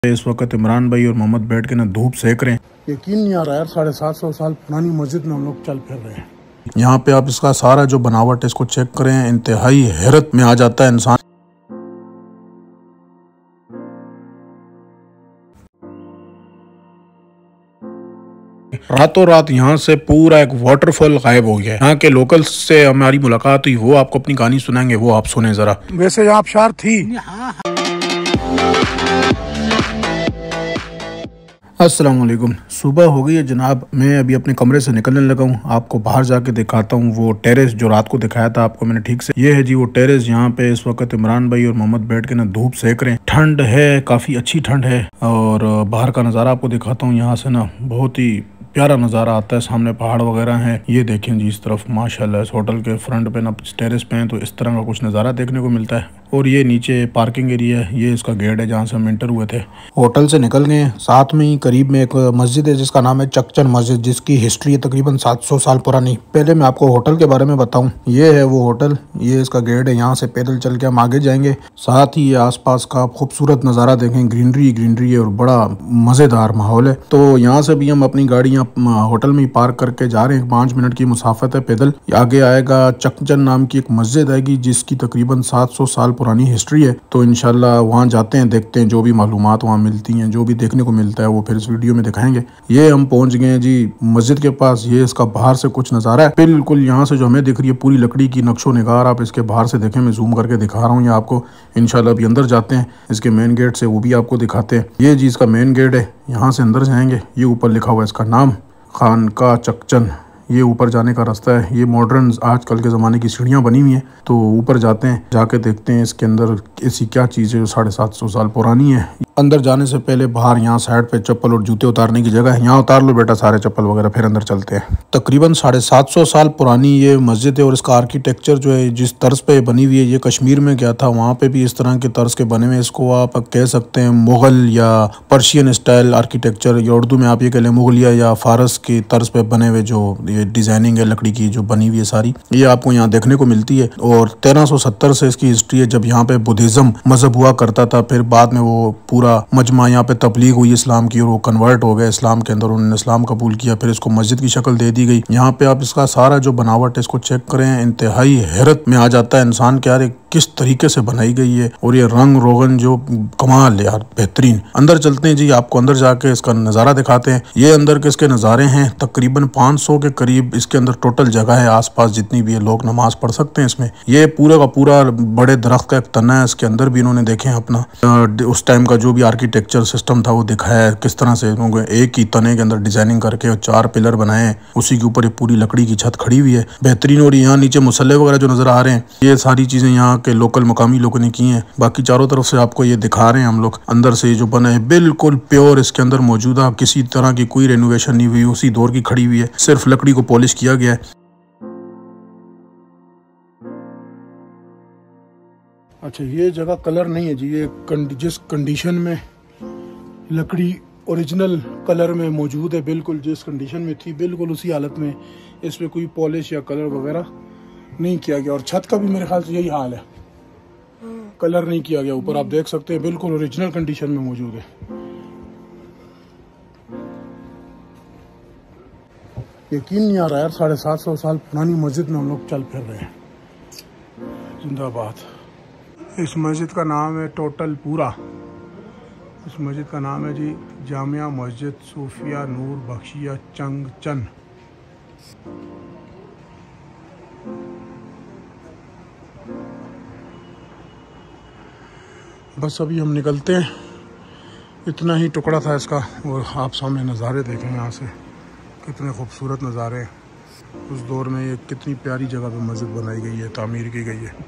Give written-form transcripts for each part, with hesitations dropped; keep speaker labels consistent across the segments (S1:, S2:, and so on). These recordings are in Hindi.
S1: इस वक्त इमरान भाई और मोहम्मद बैठ के ना धूप सेक रहे हैं।
S2: यकीन नहीं आ रहा यार, 750 साल पुरानी मस्जिद में हम लोग चल फिर रहे हैं।
S1: यहाँ पे आप इसका सारा जो बनावट है इसको चेक करें, इंतहाई हैरत में आ जाता है इंसान। रातों रात यहाँ से पूरा एक वाटरफॉल गायब हो गया है। यहाँ के लोकल्स से हमारी मुलाकात हुई, वो आपको अपनी कहानी सुनाएंगे, वो आप सुने जरा।
S2: वैसे यहाँ आबशार थी।
S1: अस्सलाम वालेकुम। सुबह हो गई है जनाब, मैं अभी अपने कमरे से निकलने लगा हूँ। आपको बाहर जाके दिखाता हूँ वो टेरेस जो रात को दिखाया था आपको मैंने ठीक से। ये है जी वो टेरेस, यहाँ पे इस वक्त इमरान भाई और मोहम्मद बैठ के ना धूप सेक रहे हैं। ठंड है, काफ़ी अच्छी ठंड है। और बाहर का नज़ारा आपको दिखाता हूँ। यहाँ से ना बहुत ही प्यारा नज़ारा आता है, सामने पहाड़ वगैरह हैं। ये देखें जी इस तरफ माशाल्लाह, इस होटल के फ्रंट पे ना टेरेस पे हैं तो इस तरह का कुछ नज़ारा देखने को मिलता है। और ये नीचे पार्किंग एरिया है, ये इसका गेट है जहाँ से हम एंटर हुए थे। होटल से निकल गए, साथ में ही करीब में एक मस्जिद है जिसका नाम है चकचन मस्जिद, जिसकी हिस्ट्री है तकरीबन 700 साल पुरानी। पहले मैं आपको होटल के बारे में बताऊं, ये है वो होटल, ये इसका गेट है। यहाँ से पैदल चल के हम आगे जाएंगे। साथ ही ये आसपास का खूबसूरत नज़ारा देखें, ग्रीनरी है और बड़ा मज़ेदार माहौल है। तो यहाँ से भी हम अपनी गाड़ी होटल में ही पार्क करके जा रहे हैं। 5 मिनट की मुसाफत है पैदल। आगे आएगा चकचन नाम की एक मस्जिद आएगी जिसकी तकरीबन 700 साल पुरानी हिस्ट्री है। तो इंशाल्लाह वहाँ जाते हैं, देखते हैं जो भी मालूमात वहाँ मिलती हैं, जो भी देखने को मिलता है वो फिर इस वीडियो में दिखाएंगे। ये हम पहुँच गए हैं जी मस्जिद के पास। ये इसका बाहर से कुछ नज़ारा है। बिल्कुल यहाँ से जो हमें दिख रही है पूरी लकड़ी की नक्शो निगार, आप इसके बाहर से देखें, मैं जूम करके दिखा रहा हूँ ये आपको। इंशाल्लाह अभी अंदर जाते हैं इसके मेन गेट से, वो भी आपको दिखाते हैं। ये जी इसका मेन गेट है, यहाँ से अंदर जाएंगे। ये ऊपर लिखा हुआ है इसका नाम, खानका चकचन। ये ऊपर जाने का रास्ता है। ये मॉडर्न आजकल के ज़माने की सीढ़ियाँ बनी हुई हैं। तो ऊपर जाते हैं, जाके देखते हैं इसके अंदर ऐसी क्या चीज़ है जो 750 साल पुरानी है। अंदर जाने से पहले बाहर यहाँ साइड पे चप्पल और जूते उतारने की जगह है, यहाँ उतार लो बेटा सारे चप्पल वगैरह, फिर अंदर चलते हैं। तकरीबन 750 साल पुरानी ये मस्जिद है और इसका आर्किटेक्चर जो है जिस तर्ज पे बनी हुई है, ये कश्मीर में गया था, वहाँ पे भी इस तरह के तर्ज के बने हुए। इसको आप कह सकते हैं मुग़ल या पर्शियन स्टाइल आर्किटेक्चर, या उर्दू में आप ये कह लें मुगलिया या फारस की तर्ज पे बने हुए जो ये डिज़ाइनिंग है लकड़ी की जो बनी हुई है सारी, ये आपको यहाँ देखने को मिलती है। और 1370 से इसकी हिस्ट्री है, जब यहाँ पे बुद्धिज़्म मजहब हुआ करता था। फिर बाद में वो पूरा मजमा यहाँ पे तबलीग हुई इस्लाम की और वो कन्वर्ट हो गए इस्लाम के अंदर, उन्होंने इस्लाम कबूल किया, फिर इसको मस्जिद की शक्ल दे दी गई। यहाँ पे आप इसका सारा जो बनावट है इसको चेक करें, इंतहाई हैरत में आ जाता है इंसान कि यार किस तरीके से बनाई गई है। और ये रंग रोगन जो कमाल है यार, बेहतरीन। अंदर चलते हैं जी, आपको अंदर जाके इसका नज़ारा दिखाते हैं। ये अंदर के इसके नज़ारे हैं, तकरीबन 500 के करीब इसके अंदर टोटल जगह है। आसपास जितनी भी है लोग नमाज पढ़ सकते हैं इसमें। ये पूरा का पूरा बड़े दरख्त का एक तना है, इसके अंदर भी इन्होंने देखे अपना उस टाइम का जो भी आर्किटेक्चर सिस्टम था वो दिखाया है, किस तरह से इन्होंने एक ही तने के अंदर डिजाइनिंग करके 4 पिलर बनाए हैं, उसी के ऊपर ये पूरी लकड़ी की छत खड़ी हुई है, बेहतरीन। और यहाँ नीचे मुसल्ले वगैरह जो नजर आ रहे हैं, ये सारी चीजें यहाँ के लोकल मकामी लोगों ने की हैं। बाकी चारों तरफ से आपको ये दिखा रहे हैं हम लोग। अंदर से ये जो बना है बिल्कुल प्योर, इसके अंदर मौजूदा किसी तरह की कोई रेनोवेशन नहीं हुई, उसी दौर की खड़ी हुई है, सिर्फ लकड़ी को पॉलिश किया गया है।
S2: अच्छा, ये जगह कलर नहीं है जी, ये जिस कंडीशन में लकड़ी ओरिजिनल कलर में मौजूद है, बिल्कुल जिस कंडीशन में थी बिल्कुल उसी हालत में, इसमें कोई पॉलिश या कलर वगैरह नहीं किया गया। और छत का भी मेरे ख्याल से यही हाल है, कलर नहीं किया गया। ऊपर आप देख सकते हैं बिल्कुल ओरिजिनल कंडीशन में मौजूद है। यकीन नहीं आ रहा यार, 750 साल पुरानी मस्जिद में हम लोग चल फिर रहे हैं। जिंदाबाद। इस मस्जिद का नाम है टोटल पूरा, इस मस्जिद का नाम है जी जामिया मस्जिद सूफिया नूर बख्शिया चंगचन। बस अभी हम निकलते हैं, इतना ही टुकड़ा था इसका। और आप सामने नज़ारे देखें, यहाँ से कितने खूबसूरत नज़ारे हैं। उस दौर में ये कितनी प्यारी जगह पे मस्जिद बनाई गई है, तामीर की गई है।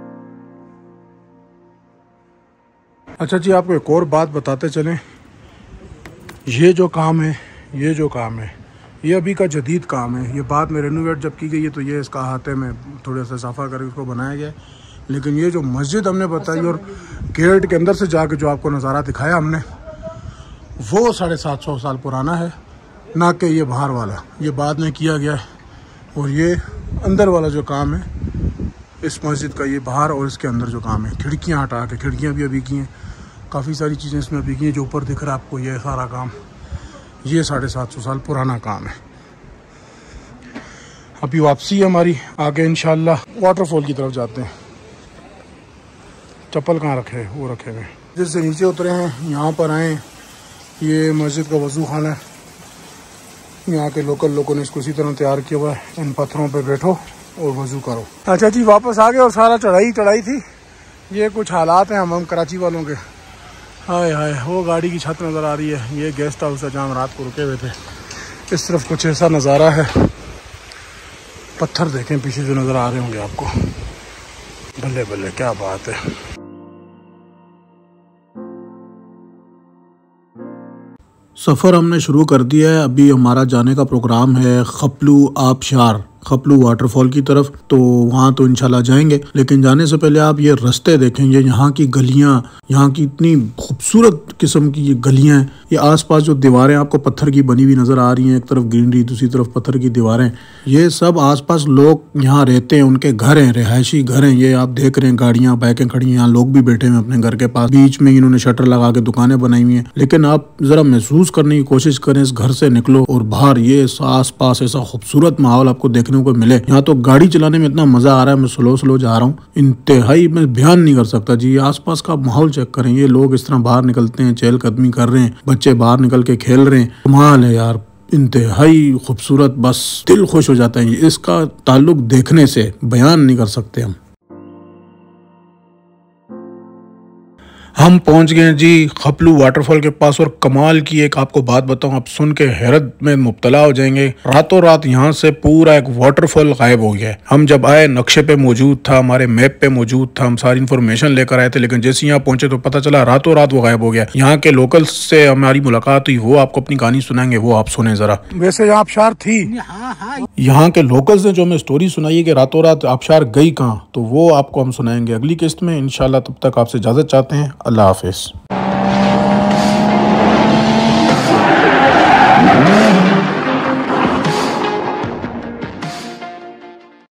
S2: अच्छा जी, आपको एक और बात बताते चलें, ये जो काम है ये अभी का जदीद काम है। ये बाद में रेनोवेट जब की गई है तो ये इसका हाथे में थोड़ा सा साफ़ा करके इसको बनाया गया है। लेकिन ये जो मस्जिद हमने बताई और गेट के अंदर से जाके जो आपको नज़ारा दिखाया हमने, वो 750 साल पुराना है, ना कि ये बाहर वाला, ये बाद में किया गया है। और ये अंदर वाला जो काम है इस मस्जिद का, ये बाहर और इसके अंदर जो काम है, खिड़कियाँ हटा के, खिड़कियाँ भी अभी की हैं, काफ़ी सारी चीज़ें इसमें बिकी हैं। जो ऊपर दिख रहा है आपको ये सारा काम, ये 750 साल पुराना काम है। अभी वापसी है हमारी, आगे इंशाल्लाह वाटरफॉल की तरफ जाते हैं। चप्पल कहाँ रखे हैं? वो रखे हुए। जिससे नीचे उतरे हैं यहाँ पर आए, ये मस्जिद का वज़ू खाना है। यहाँ के लोकल लोगों ने इसको इसी तरह तैयार किया हुआ है। इन पत्थरों पे बैठो और वज़ू करो। अच्छा जी, वापस आ गए और सारा चढ़ाई थी। ये कुछ हालात हैं हम कराची वालों के। हाय हाय, वो गाड़ी की छत नज़र आ रही है। ये गेस्ट हाउस है जहाँ हम रात को रुके हुए थे। इस तरफ कुछ ऐसा नज़ारा है। पत्थर देखें पीछे जो नज़र आ रहे होंगे आपको। बल्ले बल्ले, क्या बात है।
S1: सफ़र हमने शुरू कर दिया है। अभी हमारा जाने का प्रोग्राम है खपलू आबशार, खपलू वाटरफॉल की तरफ। तो वहाँ तो इंशाल्लाह जाएंगे, लेकिन जाने से पहले आप ये रास्ते देखेंगे, यहाँ की गलियाँ, यहाँ की इतनी खूबसूरत किस्म की ये गलियाँ हैं। ये आसपास जो दीवारें आपको पत्थर की बनी हुई नज़र आ रही हैं, एक तरफ ग्रीनरी, दूसरी तरफ पत्थर की दीवारें, ये सब आसपास लोग यहाँ रहते हैं, उनके घर हैं, रिहायशी घर हैं। ये आप देख रहे हैं गाड़ियाँ बाइकें खड़ी हैं, यहाँ लोग भी बैठे हैं अपने घर के पास। बीच में इन्होंने शटर लगा के दुकानें बनाई हुई हैं। लेकिन आप ज़रा महसूस करने की कोशिश करें, इस घर से निकलो और बाहर ये आस पास ऐसा खूबसूरत माहौल आपको देखने को मिले। यहाँ तो गाड़ी चलाने में इतना मजा आ रहा है, मैं स्लो जा रहा हूँ, इंतहाई मैं बयान नहीं कर सकता जी। आसपास का माहौल चेक करें, ये लोग इस तरह बाहर निकलते हैं, चहलकदमी कर रहे हैं, बच्चे बाहर निकल के खेल रहे हैं। कमाल है यार, इंतहाई खूबसूरत, बस दिल खुश हो जाता है। इसका ताल्लुक देखने से बयान नहीं कर सकते हम पहुंच गए जी खपलू वाटरफॉल के पास। और कमाल की एक आपको बात बताऊं, आप सुन के हैरत में मुब्तला हो जाएंगे। रातों रात यहाँ से पूरा एक वाटरफॉल गायब हो गया है। हम जब आए नक्शे पे मौजूद था, हमारे मैप पे मौजूद था, हम सारी इन्फॉर्मेशन लेकर आए थे, लेकिन जैसे यहाँ पहुंचे तो पता चला रातों रात वो गायब हो गया। यहाँ के लोकल्स से हमारी मुलाकात हुई, वो आपको अपनी कहानी सुनाएंगे, वो आप सुने जरा।
S2: वैसे यहाँ आबशार थी,
S1: यहाँ के लोकल्स ने जो हमें स्टोरी सुनाई है कि रातों रात आबशार गई कहाँ, तो वो आपको हम सुनाएंगे अगली किस्त में इंशाल्लाह। तब तक आपसे इजाजत चाहते हैं। अल्लाह हाफिज।